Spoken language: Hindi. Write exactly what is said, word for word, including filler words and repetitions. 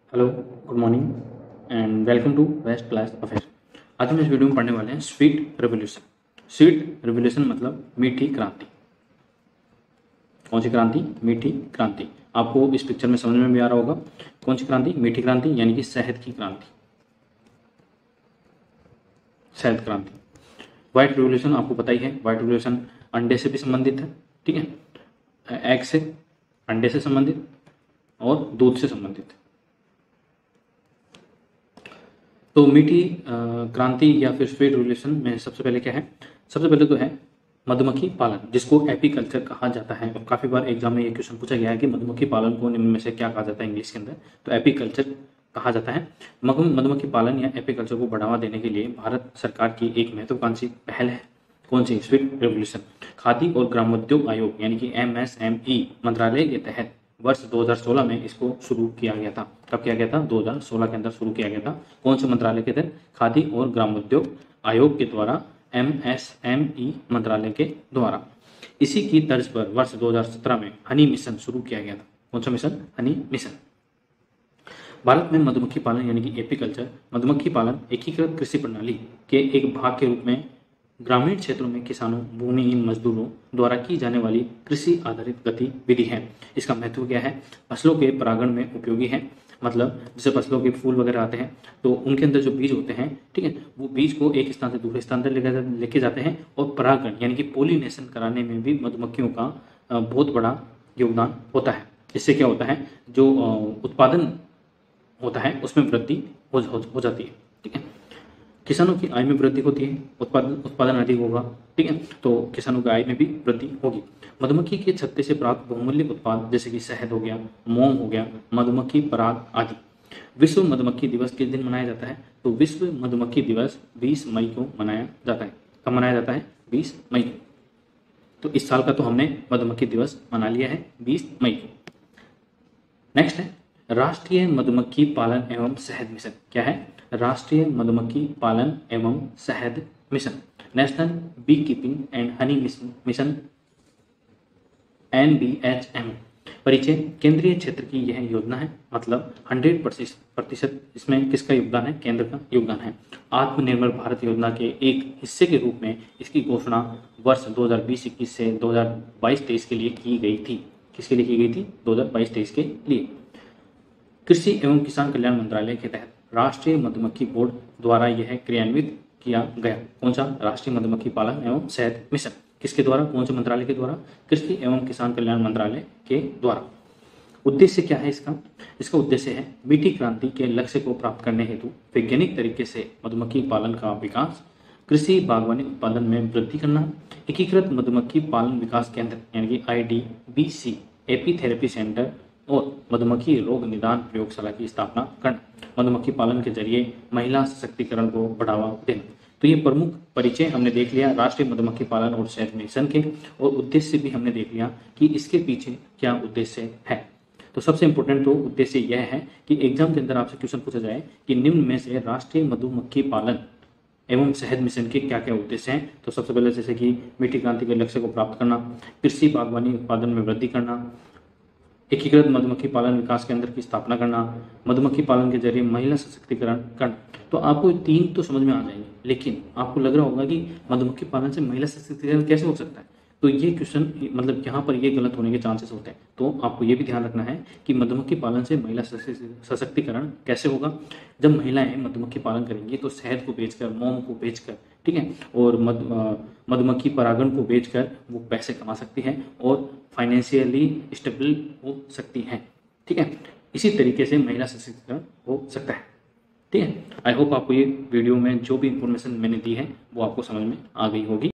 Hello, good morning and welcome to west class affair. आज हम इस वीडियो में पढ़ने वाले हैं स्वीट रेवोल्यूशन। स्वीट रेवोल्यूशन मतलब मीठी क्रांति। कौन सी क्रांति? मीठी क्रांति। आपको इस पिक्चर में समझ में भी आ रहा होगा कौन सी क्रांति? मीठी क्रांति यानी कि शहद की क्रांति, शहद क्रांति। व्हाइट रेवोल्यूशन आपको पता ही है, व्हाइट रेवोल्यूशन अंडे से भी संबंधित है, ठीक है, एग से, अंडे से संबंधित और दूध से संबंधित। तो मीठी क्रांति या फिर स्वीट रेवोल्यूशन में सबसे पहले क्या है? सबसे पहले तो है मधुमक्खी पालन, जिसको एपीकल्चर कहा जाता है। और काफी बार एग्जाम में ये क्वेश्चन पूछा गया है कि मधुमक्खी पालन को निम्न में से क्या कहा जाता है इंग्लिश के अंदर, तो एपीकल्चर कहा जाता है। मधुमक्खी पालन या एपीकल्चर को बढ़ावा देने के लिए भारत सरकार की एक महत्वाकांक्षी पहल है। कौन सी? Sweet revolution. खादी और ग्रामोद्योग आयोग यानी कि एम एस एम ई मंत्रालय के तहत वर्ष दो हज़ार सोलह में इसको शुरू किया गया था। कब किया गया था? दो हज़ार सोलह के अंदर शुरू किया गया था। कौन से मंत्रालय के तहत? खादी और ग्रामोद्योग आयोग के द्वारा, एम एस एम ई मंत्रालय के द्वारा। इसी की तर्ज पर वर्ष दो हज़ार सत्रह में हनी मिशन शुरू किया गया था। कौन सा मिशन? Honey mission. भारत में मधुमक्खी पालन यानी कि एपीकल्चर, मधुमक्खी पालन एकीकृत कृषि प्रणाली के एक भाग के रूप में ग्रामीण क्षेत्रों में किसानों, भूमिहीन मजदूरों द्वारा की जाने वाली कृषि आधारित गतिविधि है। इसका महत्व क्या है? फसलों के परागण में उपयोगी है। मतलब जैसे फसलों के फूल वगैरह आते हैं तो उनके अंदर जो बीज होते हैं, ठीक है, वो बीज को एक स्थान से दूसरे स्थान तक लेके जाते हैं। और परागण यानी कि पोलिनेशन कराने में भी मधुमक्खियों का बहुत बड़ा योगदान होता है। इससे क्या होता है? जो उत्पादन होता है उसमें वृद्धि हो, हो, हो जाती है, ठीक है। किसानों की आय में वृद्धि होती है, उत्पादन उत्पादन अधिक होगा, ठीक है, तो किसानों की आय में भी वृद्धि होगी। मधुमक्खी के छत्ते से प्राप्त बहुमूल्य उत्पाद जैसे कि शहद हो गया, मोम हो गया, मधुमक्खी पराग आदि। विश्व मधुमक्खी दिवस किस दिन मनाया जाता है? तो विश्व मधुमक्खी दिवस बीस मई को मनाया जाता है। कब मनाया जाता है? बीस मई को। तो इस साल का तो हमने मधुमक्खी दिवस मना लिया है बीस मई को। नेक्स्ट है राष्ट्रीय मधुमक्खी पालन एवं शहद मिशन। क्या है? राष्ट्रीय मधुमक्खी पालन एवं शहद मिशन, national bee keeping and honey mission, N B H M. परिचय: केंद्रीय क्षेत्र की यह योजना है। मतलब सौ प्रतिशत इसमें किसका योगदान है? केंद्र का योगदान है। आत्मनिर्भर भारत योजना के एक हिस्से के रूप में इसकी घोषणा वर्ष दो हज़ार बीस इक्कीस से दो हज़ार बाईस तेईस के लिए की गई थी। किसके लिए की गई थी? दो हज़ार बाईस तेईस के लिए। कृषि एवं किसान कल्याण मंत्रालय के तहत राष्ट्रीय मधुमक्खी बोर्ड द्वारा यह क्रियान्वित किया गया। कौन सा? राष्ट्रीय मधुमक्खी पालन एवं शहद मिशन। किसके द्वारा? कौन से मंत्रालय के द्वारा? कृषि एवं किसान कल्याण मंत्रालय के द्वारा। उद्देश्य क्या है इसका? इसका उद्देश्य है मीठी क्रांति के लक्ष्य को प्राप्त करने हेतु वैज्ञानिक तरीके से मधुमक्खी पालन का विकास, कृषि बागवानी उत्पादन में वृद्धि करना, एकीकृत मधुमक्खी पालन विकास केंद्र यानी कि I D B C, apitherapy centre और मधुमक्खी रोग निदान प्रयोगशाला की स्थापना करना, मधुमक्खी पालन के जरिए महिला सशक्तिकरण को बढ़ावा देना। तो ये प्रमुख परिचय हमने देख लिया राष्ट्रीय मधुमक्खी पालन और शहद मिशन के, और उद्देश्य भी हमने देख लिया कि इसके पीछे क्या उद्देश्य है। तो सबसे इंपॉर्टेंट तो उद्देश्य यह है कि एग्जाम के अंदर आपसे क्वेश्चन पूछा जाए कि निम्न में से राष्ट्रीय मधुमक्खी पालन एवं शहद मिशन के क्या क्या उद्देश्य हैं। तो सबसे पहले जैसे कि मीठी क्रांति के लक्ष्य को प्राप्त करना, कृषि बागवानी उत्पादन में वृद्धि करना, एकीकृत मधुमक्खी पालन विकास केंद्र की स्थापना करना, मधुमक्खी पालन के जरिए महिला सशक्तिकरण करना। तो आपको तीन तो समझ में आ जाएंगे, लेकिन आपको लग रहा होगा कि मधुमक्खी पालन से महिला सशक्तिकरण कैसे हो सकता है। तो ये क्वेश्चन मतलब यहाँ पर ये गलत होने के चांसेस होते हैं। तो आपको ये भी ध्यान रखना है कि मधुमक्खी पालन से महिला सशक्तिकरण कैसे होगा। जब महिलाएं मधुमक्खी पालन करेंगी तो शहद को बेचकर, मोम को बेचकर, ठीक है, और मधुमक्खी परागण को बेचकर वो पैसे कमा सकती हैं और फाइनेंशियली स्टेबल हो सकती हैं, ठीक है। इसी तरीके से महिला सशक्तिकरण हो सकता है, ठीक है। आई होप आपको ये वीडियो में जो भी इंफॉर्मेशन मैंने दी है वो आपको समझ में आ गई होगी।